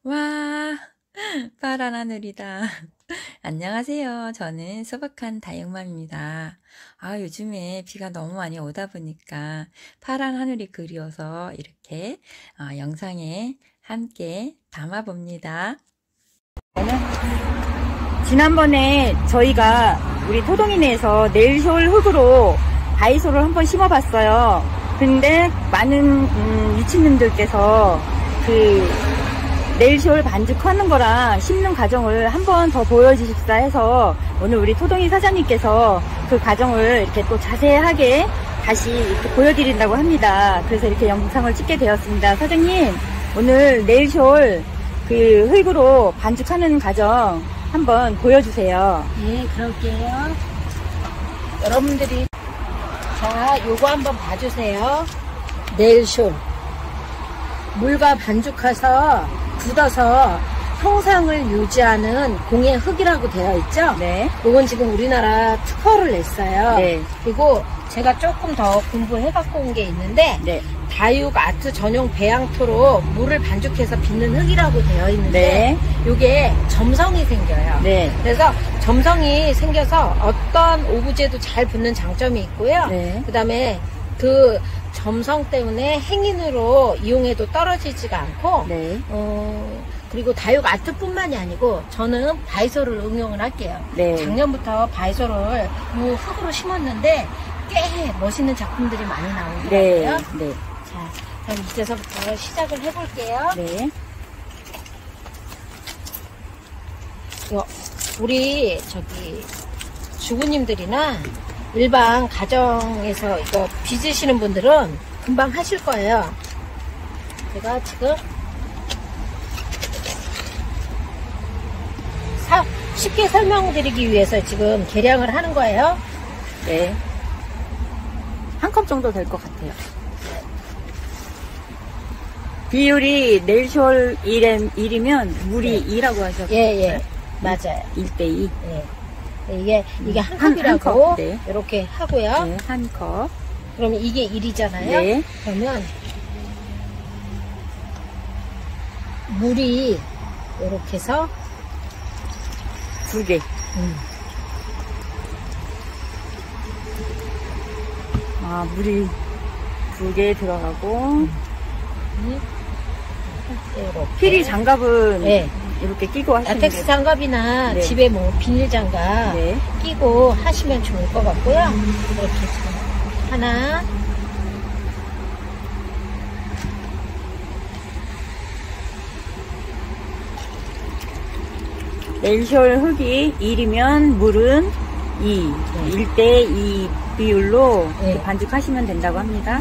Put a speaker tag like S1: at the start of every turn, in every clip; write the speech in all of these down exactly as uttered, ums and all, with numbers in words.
S1: 와, 파란 하늘이다. 안녕하세요. 저는 소박한 다육맘입니다. 아, 요즘에 비가 너무 많이 오다 보니까 파란 하늘이 그리워서 이렇게 어, 영상에 함께 담아봅니다.
S2: 지난번에 저희가 우리 토동이네에서 내일쇼울 흙으로 바이소를 한번 심어봤어요. 근데 많은 음, 유치님들께서 그 내일쇼울 반죽하는 거랑 심는 과정을 한 번 더 보여주십사 해서 오늘 우리 토동이 사장님께서 그 과정을 이렇게 또 자세하게 다시 이렇게 보여드린다고 합니다. 그래서 이렇게 영상을 찍게 되었습니다. 사장님, 오늘 내일쇼울 그 흙으로 반죽하는 과정 한번 보여주세요.
S3: 네, 그럴게요. 여러분들이 자, 요거 한번 봐주세요. 내일쇼울 물과 반죽해서 굳어서 형상을 유지하는 공예 흙이라고 되어 있죠.
S2: 네.
S3: 이건 지금 우리나라 특허를 냈어요.
S2: 네.
S3: 그리고 제가 조금 더 공부해 갖고 온 게 있는데
S2: 네.
S3: 다육 아트 전용 배양토로 물을 반죽해서 빚는 흙이라고 되어 있는데 이게 점성이 생겨요.
S2: 네.
S3: 그래서 점성이 생겨서 어떤 오브제도 잘 붙는 장점이 있고요.
S2: 네.
S3: 그 다음에 그 점성 때문에 행인으로 이용해도 떨어지지가 않고
S2: 네.
S3: 어, 그리고 다육 아트뿐만이 아니고 저는 바이소를 응용을 할게요.
S2: 네.
S3: 작년부터 바이소를 이 흙으로 심었는데 꽤 멋있는 작품들이 많이
S2: 네.
S3: 나오더라고요.
S2: 네.
S3: 자, 그럼 이제서부터 시작을 해볼게요.
S2: 네.
S3: 요, 우리 저기 주부님들이나 일반 가정에서 이거 빚으시는 분들은 금방 하실 거예요. 제가 지금 사, 쉽게 설명드리기 위해서 지금 계량을 하는 거예요.
S2: 네. 한 컵 정도 될 것 같아요. 비율이 내일쇼울 일이면 물이 이라고 하셨죠?
S3: 예, 예. 맞아요.
S2: 일 대 이.
S3: 예. 이게, 이게 한
S2: 한-
S3: 컵이라고
S2: 한 컵, 네.
S3: 이렇게 하고요.
S2: 네, 한 컵.
S3: 그러면 이게 일이잖아요.
S2: 네.
S3: 그러면 물이 이렇게 해서
S2: 두 개.
S3: 음.
S2: 아, 물이 두 개 들어가고.
S3: 음. 이렇게.
S2: 피리 장갑은
S3: 네.
S2: 이렇게 끼고 하시는 게.
S3: 라텍스 장갑이나
S2: 네.
S3: 집에 뭐 비닐 장갑
S2: 네.
S3: 끼고 하시면 좋을 것 같고요. 이렇게 지금 하나,
S2: 내일쇼울 흙이 일이면 물은 이.
S3: 네.
S2: 일 대 이 비율로
S3: 네.
S2: 이렇게 반죽하시면 된다고 합니다.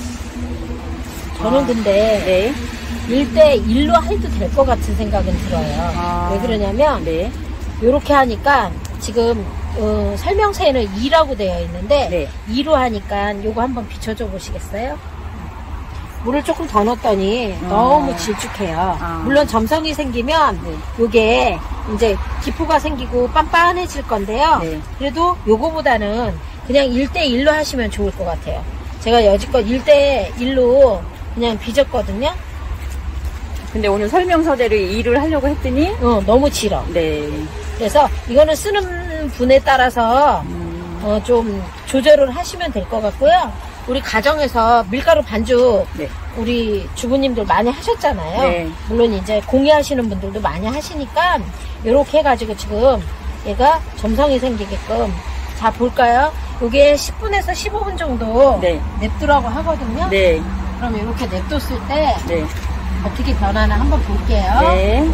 S3: 저는
S2: 아.
S3: 근데
S2: 네.
S3: 일 대 일로 해도 될 것 같은 생각은 들어요.
S2: 아.
S3: 왜 그러냐면
S2: 네.
S3: 이렇게 하니까 지금 어, 설명서에는 이라고 되어 있는데
S2: 네.
S3: 이로 하니까 요거 한번 비춰줘 보시겠어요? 물을 조금 더 넣었더니
S2: 아.
S3: 너무 질쭉해요.
S2: 아.
S3: 물론 점성이 생기면
S2: 네.
S3: 요게 이제 기포가 생기고 빤빤해질 건데요.
S2: 네.
S3: 그래도 요거보다는 그냥 일 대 일로 하시면 좋을 것 같아요. 제가 여지껏 일 대 일로 그냥 빚었거든요.
S2: 근데 오늘 설명서대로 일을 하려고 했더니
S3: 어, 너무 질어.
S2: 네.
S3: 그래서 이거는 쓰는 분에 따라서
S2: 음,
S3: 어, 좀 조절을 하시면 될 것 같고요. 우리 가정에서 밀가루 반죽
S2: 네.
S3: 우리 주부님들 많이 하셨잖아요.
S2: 네.
S3: 물론 이제 공예하시는 분들도 많이 하시니까 이렇게 해가지고 지금 얘가 점성이 생기게끔 자 볼까요? 이게 십 분에서 십오 분 정도
S2: 네.
S3: 냅두라고 하거든요.
S2: 네.
S3: 그럼 이렇게 냅뒀을 때
S2: 네.
S3: 어떻게 변하나 한번 볼게요.
S2: 네.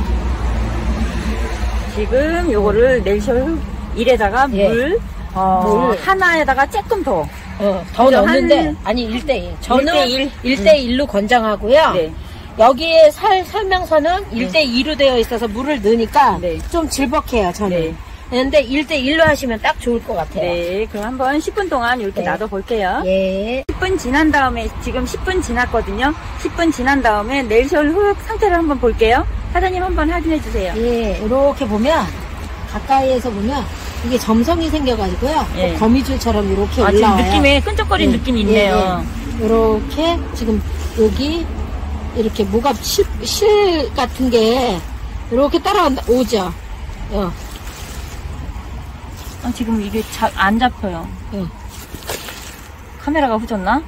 S2: 지금 요거를 내일쇼울 일에다가
S3: 예.
S2: 물, 어,
S3: 물.
S2: 하나에다가 조금 더.
S3: 어, 더
S2: 그죠?
S3: 넣는데
S2: 한-
S3: 아니 일 대 일. 저는
S2: 일 대 일.
S3: 일 대 일로 권장하고요.
S2: 네.
S3: 여기에 살, 설명서는 일 대 이로 되어 있어서 물을 넣으니까
S2: 네.
S3: 좀 질퍽해요, 저는.
S2: 네.
S3: 그런데 일 대 일로 하시면 딱 좋을 것 같아요.
S2: 네. 그럼 한번 십 분 동안 이렇게
S3: 네.
S2: 놔둬 볼게요.
S3: 예.
S2: 십 분 지난 다음에, 지금 십 분 지났거든요. 십 분 지난 다음에 내일쇼울 흙 상태를 한번 볼게요. 사장님 한번 확인해 주세요.
S3: 예, 이렇게 보면, 가까이에서 보면, 이게 점성이 생겨가지고요.
S2: 예.
S3: 또 거미줄처럼 이렇게
S2: 아, 지금
S3: 올라와요.
S2: 느낌에 끈적거리는
S3: 예,
S2: 느낌이
S3: 예,
S2: 있네요.
S3: 예. 이렇게 지금 여기 이렇게 뭐가 실, 실 같은 게 이렇게 따라오죠. 어.
S2: 아, 지금 이게 자, 안 잡혀요.
S3: 어.
S2: 카메라가 후졌나?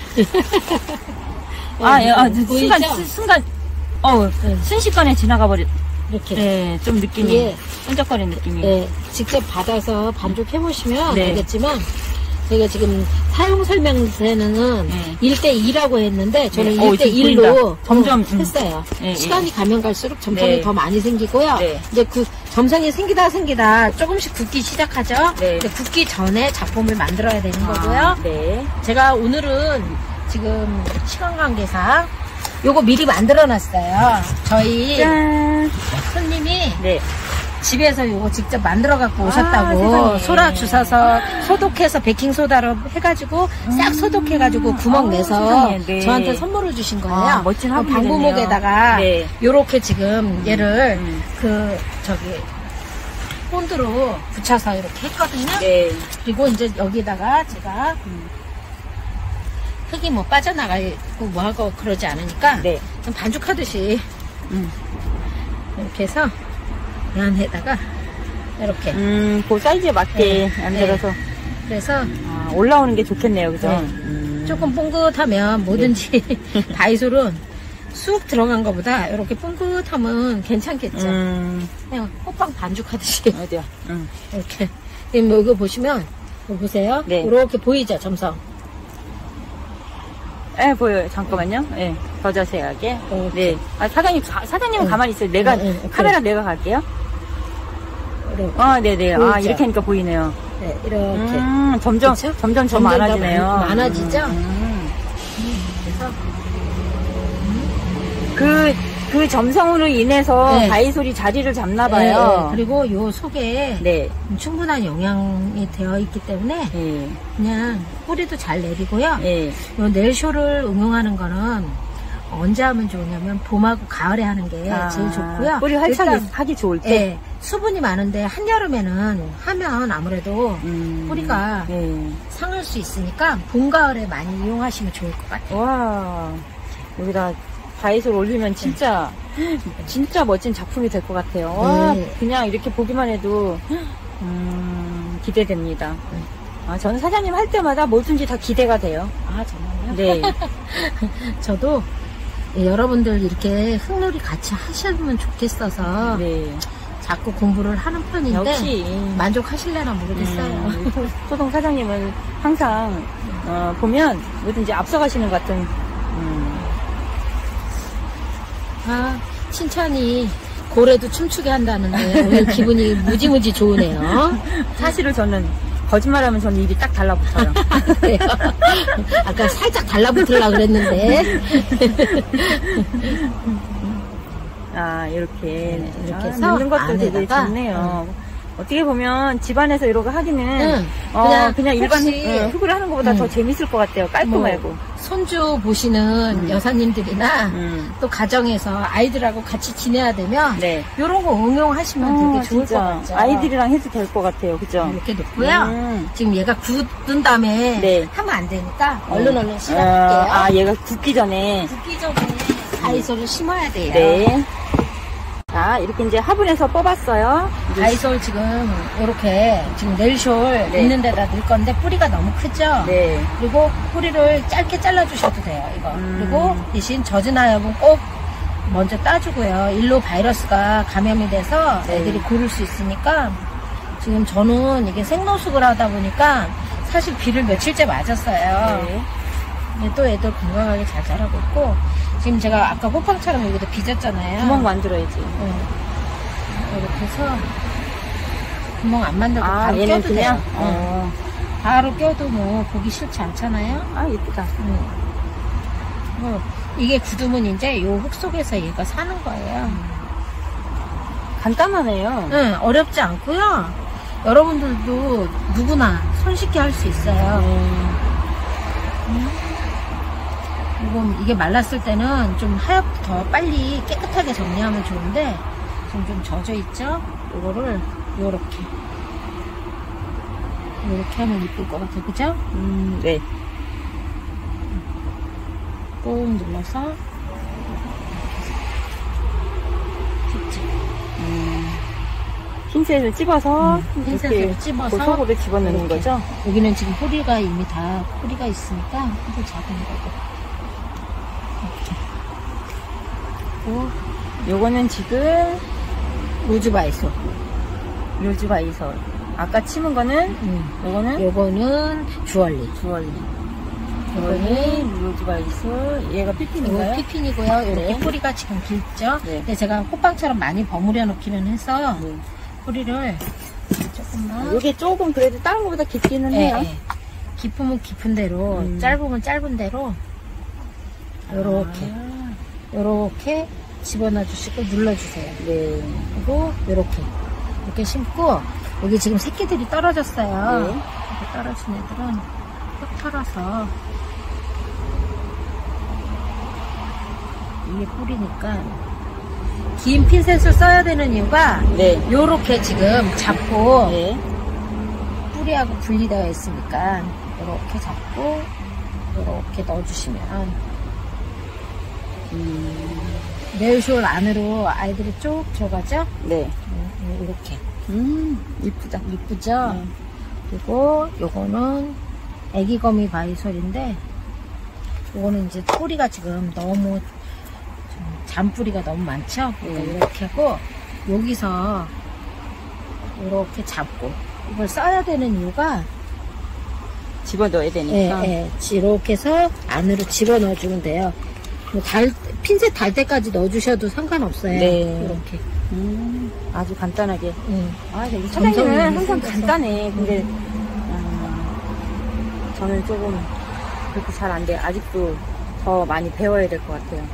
S3: 어,
S2: 아, 예, 아,
S3: 보이죠?
S2: 순간, 순- 순간, 어,
S3: 네.
S2: 순식간에 지나가 버렸,
S3: 이렇게.
S2: 네, 좀 느낌이,
S3: 이게-
S2: 끈적거리는 느낌이.
S3: 네, 직접 받아서 반죽해보시면
S2: 네.
S3: 알겠지만, 저희가 지금 사용 설명서에는
S2: 네.
S3: 일 대 이라고 했는데, 저는
S2: 네. 어,
S3: 일 대
S2: 지금
S3: 일로
S2: 보인다. 점점, 음.
S3: 했어요.
S2: 네,
S3: 시간이 가면 갈수록 점성이
S2: 네.
S3: 더 많이 생기고요.
S2: 네.
S3: 이제 그 점성이 생기다 생기다 조금씩 굳기 시작하죠.
S2: 네.
S3: 근데 굳기 전에 작품을 만들어야 되는 거고요.
S2: 아, 네.
S3: 제가 오늘은 지금 시간 관계상 요거 미리 만들어 놨어요. 저희
S2: 짠.
S3: 손님이
S2: 네.
S3: 집에서 요거 직접 만들어 갖고
S2: 아,
S3: 오셨다고.
S2: 세상에.
S3: 소라 주사서 소독해서 베킹소다로 해가지고 싹 소독해가지고 구멍
S2: 아,
S3: 내서
S2: 세상에, 네.
S3: 저한테 선물을 주신 거예요.
S2: 아, 멋진
S3: 그
S2: 화분이네요.
S3: 방부목에다가
S2: 네.
S3: 요렇게 지금 얘를
S2: 음.
S3: 그 저기 본드로 붙여서 이렇게 했거든요.
S2: 네.
S3: 그리고 이제 여기다가 제가
S2: 음.
S3: 흙이 뭐 빠져나가고 뭐하고 그러지 않으니까
S2: 네.
S3: 좀 반죽하듯이
S2: 음.
S3: 이렇게 해서 이 안에다가 이렇게
S2: 음, 그 사이즈에 맞게
S3: 네.
S2: 만들어서
S3: 그래서
S2: 아, 올라오는 게 좋겠네요, 그죠?
S3: 네.
S2: 음.
S3: 조금 뽕긋하면 뭐든지 다이솔은 쑥 들어간 것보다 이렇게 뽕긋하면 괜찮겠죠.
S2: 음,
S3: 그냥 호빵 반죽하듯이
S2: 어디야? 음.
S3: 이렇게 지금 이거 보시면 이거 보세요.
S2: 네.
S3: 이렇게 보이죠, 점성.
S2: 예, 보여요. 잠깐만요. 예, 더 자세하게.
S3: 이렇게.
S2: 네. 아, 사장님, 가- 사장님은
S3: 응.
S2: 가만히 있어요. 내가,
S3: 응, 응, 그래.
S2: 카메라 내가 갈게요.
S3: 이렇게,
S2: 아, 네네. 아,
S3: 보이죠?
S2: 이렇게 하니까 보이네요.
S3: 네, 이렇게.
S2: 음, 점점,
S3: 그쵸?
S2: 점점 더
S3: 점점 더
S2: 많아지네요.
S3: 많- 많아지죠?
S2: 음.
S3: 그래서
S2: 그, 그 점성으로 인해서
S3: 네.
S2: 다이솔이 자리를
S3: 네,
S2: 잡나봐요.
S3: 네. 그리고 요 속에
S2: 네.
S3: 충분한 영양이 되어 있기 때문에
S2: 예.
S3: 그냥 뿌리도 잘 내리고요.
S2: 예.
S3: 요 넬쇼를 응용하는 거는 언제 하면 좋으냐면 봄하고 가을에 하는 게
S2: 아,
S3: 제일 좋고요.
S2: 뿌리 활착이
S3: 일단,
S2: 하기 좋을 때.
S3: 예, 수분이 많은데 한여름에는 하면 아무래도
S2: 음.
S3: 뿌리가
S2: 예.
S3: 상할 수 있으니까 봄, 가을에 많이 이용하시면 좋을 것 같아요.
S2: 와, 여기다 다이솔 올리면 진짜, 진짜 멋진 작품이 될 것 같아요. 와,
S3: 네.
S2: 그냥 이렇게 보기만 해도, 음, 기대됩니다. 아, 저는 사장님 할 때마다 뭐든지 다 기대가 돼요.
S3: 아, 정말요?
S2: 네.
S3: 저도 예, 여러분들 이렇게 흙놀이 같이 하시면 좋겠어서
S2: 네.
S3: 자꾸 공부를 하는 편인데
S2: 역시.
S3: 만족하실래나 모르겠어요.
S2: 음, 소- 소동 사장님은 항상, 어, 보면 뭐든지 앞서가시는 것 같은, 음,
S3: 아, 칭찬이 고래도 춤추게 한다는데 오늘 기분이 무지무지 좋으네요.
S2: 사실은 저는 거짓말하면 저는 입이 딱 달라붙어요.
S3: 그래요? 아까 살짝 달라붙으려고 그랬는데
S2: 아, 이렇게.
S3: 네, 이렇게
S2: 아,
S3: 해서
S2: 넣는 것도 되게
S3: 안에다가,
S2: 좋네요. 어떻게 보면 집안에서 이러고 하기는
S3: 응,
S2: 어,
S3: 그냥
S2: 그냥, 일반
S3: 혹시-
S2: 흙, 어, 흙을 하는 것보다
S3: 응.
S2: 더 재밌을 것 같아요. 깔끔하고.
S3: 뭐 손주 보시는
S2: 음.
S3: 여사님들이나
S2: 음.
S3: 또 가정에서 아이들하고 같이 지내야 되면
S2: 네.
S3: 이런 거 응용하시면
S2: 어,
S3: 되게 좋을
S2: 진짜
S3: 것 같죠.
S2: 아이들이랑 해도 될 것 같아요. 그죠?
S3: 이렇게 놓고요.
S2: 음.
S3: 지금 얘가 굳은 다음에
S2: 네.
S3: 하면 안 되니까 얼른 얼른
S2: 어,
S3: 실어볼게요.
S2: 아, 얘가 굳기 전에.
S3: 굳기 전에 다이솔을 심어야 돼요.
S2: 네. 자, 이렇게 이제 화분에서 뽑았어요.
S3: 다이솔 지금 이렇게 지금 넬쇼를
S2: 네.
S3: 있는 데다 넣을 건데 뿌리가 너무 크죠?
S2: 네.
S3: 그리고 뿌리를 짧게 잘라주셔도 돼요, 이거.
S2: 음.
S3: 그리고 대신 젖은 아엽은 꼭 먼저 따주고요. 일로 바이러스가 감염이 돼서
S2: 네.
S3: 애들이 고를 수 있으니까 지금 저는 이게 생노숙을 하다 보니까 사실 비를 며칠째 맞았어요.
S2: 네.
S3: 근데 또 애들 건강하게 잘 자라고 있고 지금 제가 아까 호빵처럼 여기도 빚었잖아요.
S2: 구멍 만들어야지.
S3: 네. 이렇게 해서 구멍 안 만들고
S2: 아,
S3: 바로
S2: 얘는
S3: 껴도
S2: 그냥?
S3: 돼요. 네.
S2: 어.
S3: 바로 껴도 뭐 보기 싫지 않잖아요.
S2: 아, 예쁘다.
S3: 음. 뭐 이게 굳으면 이제 요 흙 속에서 얘가 사는 거예요.
S2: 간단하네요.
S3: 응, 어렵지 않고요. 여러분들도 누구나 손쉽게 할 수 있어요.
S2: 음.
S3: 그리고 이게 말랐을 때는 좀 하얗 더 빨리 깨끗하게 정리하면 좋은데 지금 좀 젖어 있죠? 요거를 요렇게 요렇게 하면 이쁠 것 같아요. 그죠?
S2: 음, 네.
S3: 꾹 눌러서
S2: 음, 핀셋을 찝어서
S3: 음, 핀셋으로
S2: 이렇게
S3: 찝어서
S2: 그 속으로 집어넣는
S3: 이렇게.
S2: 거죠?
S3: 여기는 지금 뿌리가 이미 다 뿌리가 있으니까 뿌리 작은 거고. 이렇게.
S2: 요거는 지금
S3: 로즈바이솔.
S2: 로즈바이솔. 아까 치문 거는
S3: 음.
S2: 요거는
S3: 요거는 주얼리.
S2: 주얼리.
S3: 요거는
S2: 요거는 로즈바이솔. 얘가 피핀인가요?
S3: 이거 피핀이고요. 이렇게
S2: 네.
S3: 뿌리가 지금 길죠.
S2: 네.
S3: 근데 제가 호빵처럼 많이 버무려 놓기는 해서
S2: 네.
S3: 뿌리를 조금만.
S2: 요게 조금 그래도 다른 것보다 깊기는
S3: 네,
S2: 해요.
S3: 네. 깊으면 깊은 대로,
S2: 음.
S3: 짧으면 짧은 대로 요렇게
S2: 아,
S3: 요렇게 집어넣어 주시고 눌러주세요.
S2: 네.
S3: 그리고 요렇게 이렇게 심고 여기 지금 새끼들이 떨어졌어요.
S2: 네.
S3: 이렇게 떨어진 애들은 톡 털어서 이게 뿌리니까 긴 핀셋을 써야 되는 이유가
S2: 네.
S3: 요렇게 지금 잡고
S2: 네.
S3: 뿌리하고 분리되어 있으니까 요렇게 잡고 요렇게 넣어주시면
S2: 음,
S3: 네일쇼 안으로 아이들이 쭉 들어가죠?
S2: 네.
S3: 이렇게
S2: 음, 이쁘다.
S3: 이쁘죠?
S2: 네.
S3: 그리고 요거는 애기거미 바이솔인데 요거는 이제 뿌리가 지금 너무 좀 잔뿌리가 너무 많죠? 그러니까
S2: 네.
S3: 이렇게 하고 여기서 이렇게 잡고 이걸 써야 되는 이유가
S2: 집어넣어야
S3: 예,
S2: 되니까.
S3: 예, 이렇게 해서 안으로 집어넣어 주면 돼요. 뭐 달, 핀셋 달 때까지 넣어주셔도 상관없어요.
S2: 네.
S3: 이렇게.
S2: 음, 아주 간단하게.
S3: 응.
S2: 아, 네.
S3: 점성이
S2: 사장님은 항상
S3: 생겨서.
S2: 간단해. 근데, 음, 저는 조금 그렇게 잘 안 돼. 아직도 더 많이 배워야 될 것 같아요.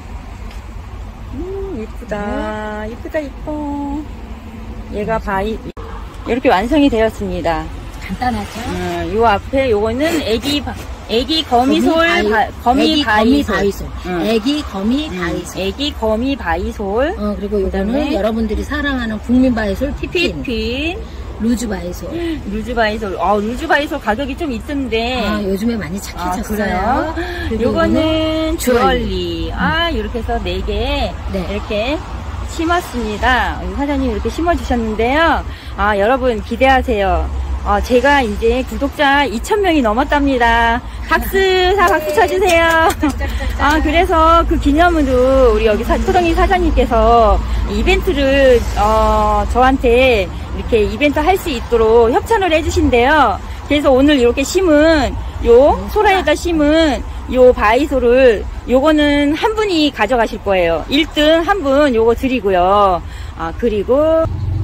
S2: 음, 이쁘다. 이쁘다, 이뻐. 얘가 바이, 이렇게 완성이 되었습니다.
S3: 간단하죠?
S2: 음, 요 앞에 요거는 애기, 바- 애기 거미솔,
S3: 바이-
S2: 바, 거미
S3: 애기
S2: 바이솔.
S3: 거미 바이솔.
S2: 응.
S3: 애기 거미
S2: 음,
S3: 바이솔.
S2: 애기 거미 바이솔.
S3: 어, 그리고 요거는
S2: 그다음에
S3: 여러분들이 사랑하는 국민 바이솔 피핀.
S2: 피핀.
S3: 루즈 바이솔.
S2: 루즈바이솔. 아, 루즈바이솔 가격이 좀 있던데.
S3: 아, 요즘에 많이 착해졌어요.
S2: 그래요?
S3: 그리고
S2: 요거는
S3: 주얼리.
S2: 주얼리. 아, 이렇게 해서 네 개
S3: 네.
S2: 이렇게 심었습니다. 우리 사장님 이렇게 심어주셨는데요. 아, 여러분 기대하세요. 아, 제가 이제 구독자 이천 명이 넘었답니다. 박수, 사 박수 쳐주세요. 아, 그래서 그 기념으로 우리 여기 사, 토동이 사장님께서 이벤트를, 어, 저한테 이렇게 이벤트 할 수 있도록 협찬을 해주신대요. 그래서 오늘 이렇게 심은, 요, 소라에다 심은 요 바이솔을, 요거는 한 분이 가져가실 거예요. 일 등 한 분 요거 드리고요. 아, 그리고,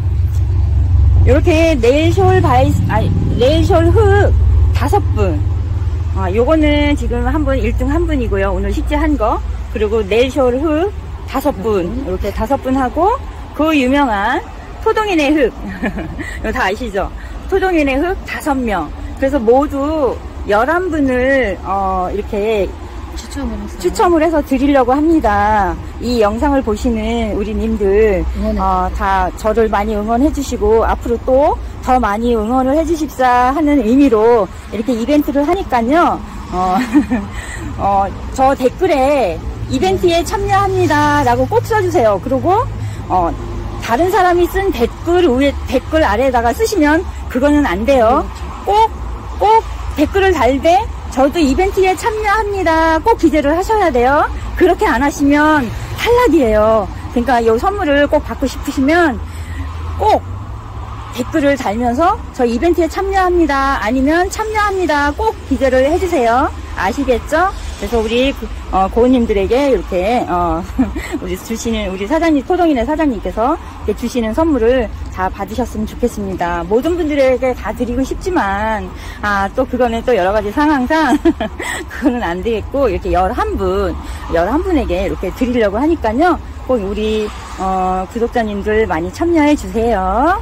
S2: 요렇게 네일쇼 바이, 아니, 네일쇼 흙 다섯 분. 아, 요거는 지금 한 분, 일 등 한 분이고요. 오늘 식재한 거. 그리고 네일쇼 흙 다섯 분. 이렇게 다섯 분 하고, 그 유명한 토동인의 흙. 이거 다 아시죠? 토동인의 흙 다섯 명. 그래서 모두 열한 분을, 어, 이렇게
S3: 추첨을 했어요.
S2: 추첨을 해서 드리려고 합니다. 이 영상을 보시는 우리 님들,
S3: 응원해
S2: 어, 다 저를 많이 응원해 주시고, 앞으로 또 더 많이 응원을 해 주십사 하는 의미로 이렇게 이벤트를 하니까요, 어, 어, 저 댓글에 이벤트에 참여합니다 라고 꼭 써주세요. 그리고, 어, 다른 사람이 쓴 댓글 위에, 댓글 아래에다가 쓰시면 그거는 안 돼요. 꼭, 꼭 댓글을 달되, 저도 이벤트에 참여합니다. 꼭 기재를 하셔야 돼요. 그렇게 안 하시면 탈락이에요. 그러니까 이 선물을 꼭 받고 싶으시면 꼭 댓글을 달면서 저 이벤트에 참여합니다. 아니면 참여합니다. 꼭 기재를 해주세요. 아시겠죠? 그래서 우리 어, 고은님들에게 이렇게 어, 우리 주시는 우리 사장님 토동이네 사장님께서 이렇게 주시는 선물을 다 받으셨으면 좋겠습니다. 모든 분들에게 다 드리고 싶지만 아 또 그거는 또 여러 가지 상황상 그거는 안 되겠고 이렇게 열한 분 열한 분에게 이렇게 드리려고 하니까요. 꼭 우리 어, 구독자님들 많이 참여해 주세요.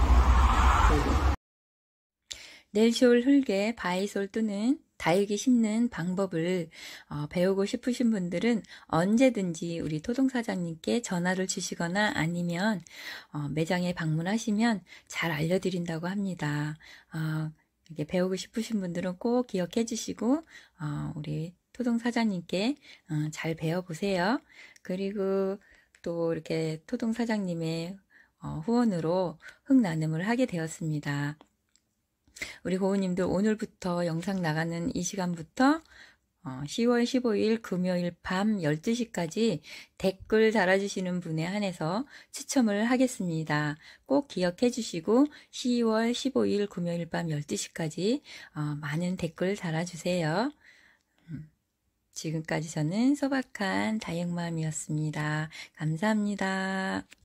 S2: 네일쇼 흙에 바이솔 또는 다육이 심는 방법을 어, 배우고 싶으신 분들은 언제든지 우리 토동사장님께 전화를 주시거나 아니면 어, 매장에 방문하시면 잘 알려드린다고 합니다. 어, 이렇게 배우고 싶으신 분들은 꼭 기억해 주시고 어, 우리 토동사장님께 어, 잘 배워보세요.
S1: 그리고 또 이렇게 토동 사장님의 어, 후원으로 흙 나눔을 하게 되었습니다. 우리 고우님들 오늘부터 영상 나가는 이 시간부터 어, 시월 십오일 금요일 밤 열두 시까지 댓글 달아주시는 분에 한해서 추첨을 하겠습니다. 꼭 기억해 주시고 시월 십오일 금요일 밤 열두 시까지 어, 많은 댓글 달아주세요. 음, 지금까지 저는 소박한 다육맘이었습니다. 감사합니다.